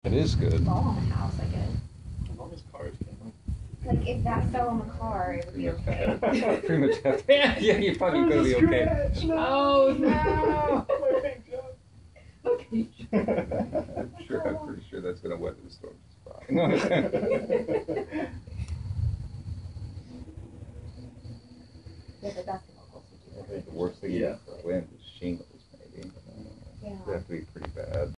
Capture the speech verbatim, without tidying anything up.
It is good. fall on the house, I guess. As long as cars can. Like if that fell on the car, it would be okay. Pretty much have. Yeah, yeah, you're probably gonna be okay. No. Oh no! My big joke. Okay. I'm sure. I'm pretty sure that's gonna weather the storm just fine. Yeah, the basketball goals would do I it. think the worst thing Yeah. for wind is shingles, maybe. Yeah. That'd be pretty bad.